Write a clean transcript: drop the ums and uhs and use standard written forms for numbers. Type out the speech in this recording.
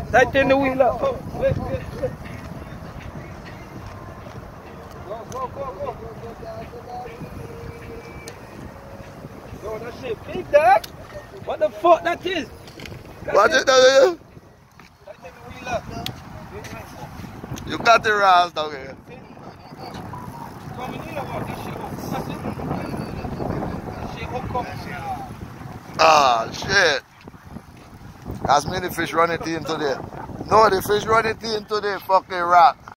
Tighten the wheel up. Go. Yo, that shit big, dog. What the fuck that is? What is that? Tighten the wheel up. You got the rails down here. Coming in or what? That shit hook up. Ah, shit. As many fish run it into there. No, the fish run it into the fucking rock.